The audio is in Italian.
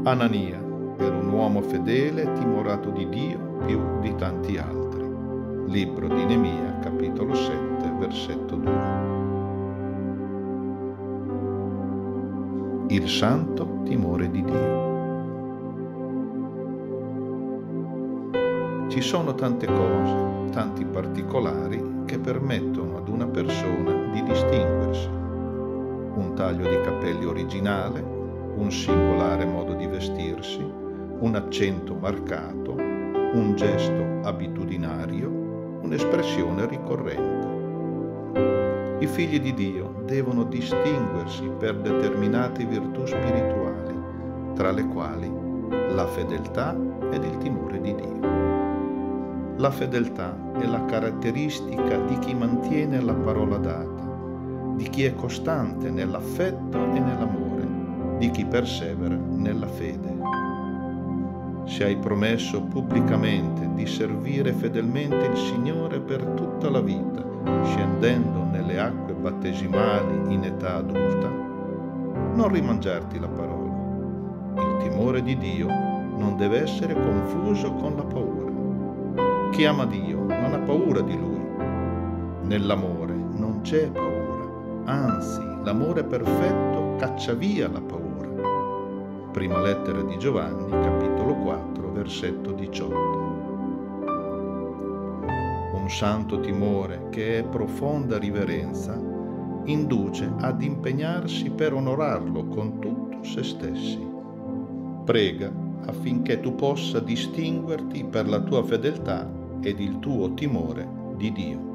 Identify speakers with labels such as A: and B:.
A: Anania era un uomo fedele e timorato di Dio più di tanti altri. Libro di Nemia, capitolo 7, versetto 2. Il santo timore di Dio. Ci sono tante cose, tanti particolari che permettono ad una persona di distinguersi. Un taglio di capelli originale, un singolare modo di vestirsi, un accento marcato, un gesto abitudinario, un'espressione ricorrente. I figli di Dio devono distinguersi per determinate virtù spirituali, tra le quali la fedeltà ed il timore di Dio. La fedeltà è la caratteristica di chi mantiene la parola data, di chi è costante nell'affetto e nell'amore, di chi persevera nella fede. Se hai promesso pubblicamente di servire fedelmente il Signore per tutta la vita, scendendo nelle acque battesimali in età adulta, non rimangiarti la parola. Il timore di Dio non deve essere confuso con la paura. Chi ama Dio non ha paura di Lui. Nell'amore non c'è paura, anzi, l'amore perfetto caccia via la paura. Prima lettera di Giovanni, capitolo 4, versetto 18. Un santo timore, che è profonda riverenza, induce ad impegnarsi per onorarlo con tutto se stessi. Prega affinché tu possa distinguerti per la tua fedeltà ed il tuo timore di Dio.